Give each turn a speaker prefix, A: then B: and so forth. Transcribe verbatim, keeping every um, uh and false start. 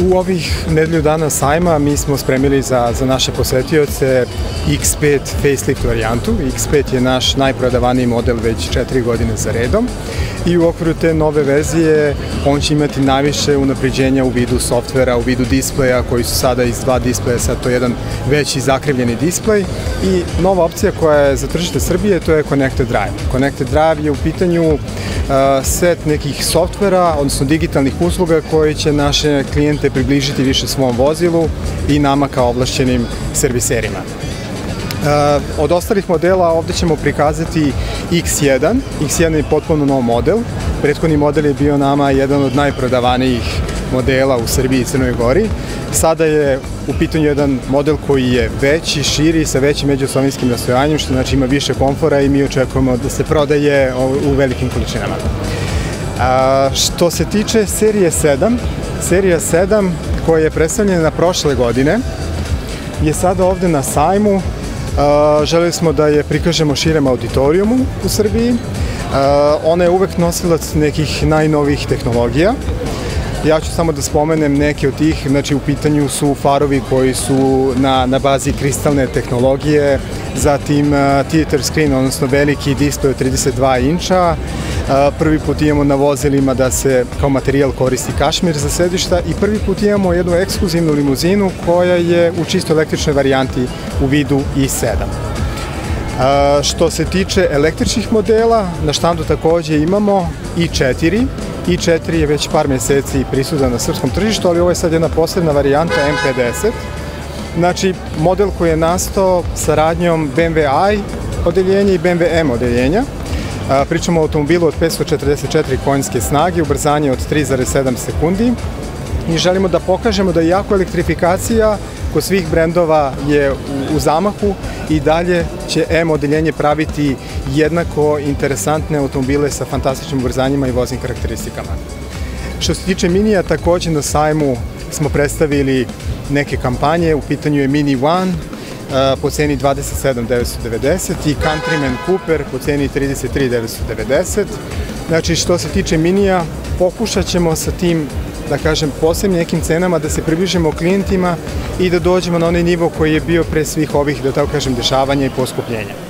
A: U ovih nedelju dana sajma mi smo spremili za, za naše posetioce X pet facelift varijantu. X pet je naš najprodavaniji model već četiri godine za redom i u okviru te nove verzije on će imati najviše unapređenja u vidu softvera, u vidu displeja koji su sada iz dva displeja, sad to je jedan veći zakrivljeni displej i nova opcija koja je za tržište Srbije, to je Connected Drive. Connected Drive je u pitanju uh, set nekih softvera, odnosno digitalnih usluga koji će naše klijente približiti više svom vozilu i nama kao ovlašćenim serviserima. Uh, od ostalih modela ovde ćemo prikazati X jedan. X jedan je potpuno nov model. Prethodni model je bio nama jedan od najprodavanijih modela u Srbiji i Crnoj Gori. Sada je u pitanju jedan model koji je veći, širi, sa većim međuosovinskim rastojanjem, što znači ima više komfora i mi očekujemo da se prodaje u velikim količinama. A, što se tiče serije sedam, serija sedam koja je predstavljena prošle godine je sada ovde na sajmu. A, želeli smo da je prikažemo širem auditorijumu u Srbiji. A, ona je uvek nosilac nekih najnovijih tehnologija. Ja ću samo da spomenem neke od tih, znači u pitanju su farovi koji su na, na bazi kristalne tehnologije, zatim uh, theater screen, odnosno veliki displej od trideset dva inča, uh, prvi put imamo na vozilima da se kao materijal koristi kašmir za sedišta i prvi put imamo jednu ekskluzivnu limuzinu koja je u čisto električnoj varijanti u vidu i sedam. Uh, što se tiče električnih modela, na štandu takođe imamo i četiri. i četiri je već par meseci prisutan na srpskom tržištu, ali ovo je sad jedna posebna varijanta M pedeset. Znači, model koji je nastao saradnjom B M W i odeljenja i B M W M odeljenja. Pričamo o automobilu od petsto četrdeset četiri konjske snage, ubrzanje od tri zarez sedam sekundi i želimo da pokažemo da iako elektrifikacija kod svih brendova je u, u zamahu i dalje će M odeljenje praviti jednako interesantne automobile sa fantastičnim ubrzanjima i voznim karakteristikama. Što se tiče Minija, takođe na sajmu smo predstavili neke kampanje, u pitanju je Mini One uh, po ceni dvadeset sedam hiljada devetsto devedeset i Countryman Cooper po ceni trideset tri hiljade devetsto devedeset. Znači, što se tiče Minija, pokušat ćemo sa tim, da kažem, posebnim nekim cenama da se približimo klijentima i da dođemo na onaj nivo koji je bio pre svih ovih, da tako kažem, dešavanja i poskupljenja.